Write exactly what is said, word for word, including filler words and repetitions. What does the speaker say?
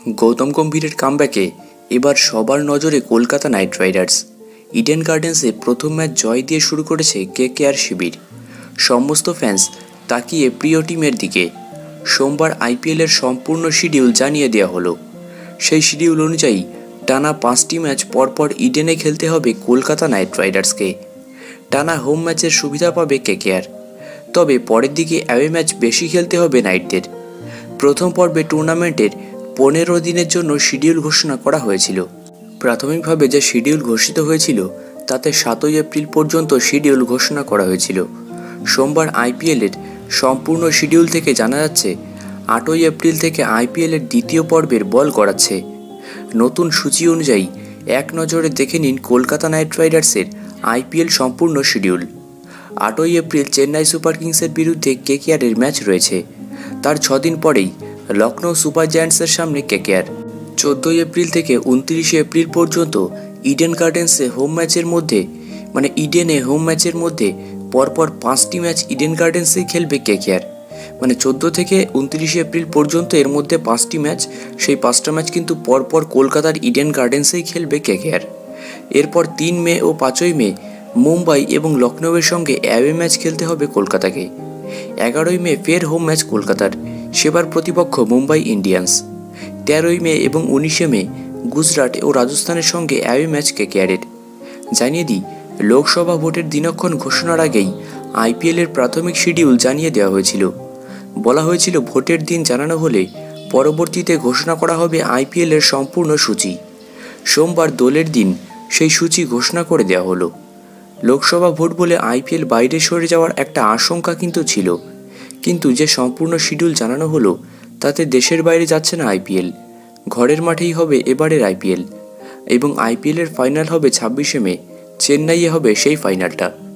গৌতম গম্ভীরের কামব্যাকে এবার সবার নজরে কলকাতা নাইট রাইডার্স। ইডেন গার্ডেন্সে প্রথম ম্যাচ জয় দিয়ে শুরু করেছে কেকেআর শিবির। সমস্ত ফ্যান্স তাকিয়ে প্রিয় টিমের দিকে। সোমবার আইপিএলের সম্পূর্ণ শিডিউল জানিয়ে দেওয়া হলো। সেই শিডিউল অনুযায়ী টানা পাঁচটি ম্যাচ পরপর ইডেনে খেলতে হবে কলকাতা নাইট রাইডার্সকে। টানা হোম ম্যাচের সুবিধা পাবে কেকেআর, তবে পরের দিকে অ্যাওয়ে ম্যাচ বেশি খেলতে হবে নাইটদের। প্রথম পর্বে টুর্নামেন্টের পনেরো দিনের জন্য শিডিউল ঘোষণা করা হয়েছিল। প্রাথমিকভাবে যে শিডিউল ঘোষিত হয়েছিল তাতে সাতই এপ্রিল পর্যন্ত শিডিউল ঘোষণা করা হয়েছিল। সোমবার আইপিএলের সম্পূর্ণ শিডিউল থেকে জানা যাচ্ছে আটই এপ্রিল থেকে আইপিএলের দ্বিতীয় পর্বের বল গড়াচ্ছে। নতুন সূচি অনুযায়ী এক নজরে দেখে নিন কলকাতা নাইট রাইডার্সের আইপিএল সম্পূর্ণ শিডিউল। আটই এপ্রিল চেন্নাই সুপার কিংসের বিরুদ্ধে কেকেআরের ম্যাচ রয়েছে। তার ছদিন পরেই লখনৌ সুপার জায়ান্টসের সামনে কেকেআর। চোদ্দোই এপ্রিল থেকে উনত্রিশে এপ্রিল পর্যন্ত ইডেন গার্ডেন্সে হোম ম্যাচের মধ্যে মানে ইডেনে হোম ম্যাচের মধ্যে পরপর পাঁচটি ম্যাচ ইডেন গার্ডেন্সেই খেলবে কেকেআর। মানে চোদ্দো থেকে উনত্রিশে এপ্রিল পর্যন্ত এর মধ্যে পাঁচটি ম্যাচ, সেই পাঁচটা ম্যাচ কিন্তু পরপর কলকাতার ইডেন গার্ডেন্সেই খেলবে কেকেআর। এরপর তিন মে ও পাঁচই মে মুম্বাই এবং লখনৌয়ের সঙ্গে অ্যাওয়ে ম্যাচ খেলতে হবে কলকাতাকে। এগারোই মে ফের হোম ম্যাচ কলকাতার, সেবার প্রতিপক্ষ মুম্বাই ইন্ডিয়ান্স। তেরোই মে এবং উনিশে মে গুজরাট ও রাজস্থানের সঙ্গে অ্যাওয়ে ম্যাচ কেকেআরের। জানিয়ে দিই, লোকসভা ভোটের দিনক্ষণ ঘোষণার আগেই আইপিএলের প্রাথমিক শিডিউল জানিয়ে দেওয়া হয়েছিল। বলা হয়েছিল ভোটের দিন জানানো হলে পরবর্তীতে ঘোষণা করা হবে আইপিএলের সম্পূর্ণ সূচি। সোমবার দোলের দিন সেই সূচি ঘোষণা করে দেওয়া হলো। লোকসভা ভোট বলে আইপিএল বাইরে সরে যাওয়ার একটা আশঙ্কা কিন্তু ছিল, কিন্তু যে সম্পূর্ণ শিডিউল জানানো হলো তাতে দেশের বাইরে যাচ্ছে না আইপিএল, ঘরের মাঠেই হবে এবারের আইপিএল। এবং আইপিএলের ফাইনাল হবে ছাব্বিশে মে, চেন্নাইয়ে হবে সেই ফাইনালটা।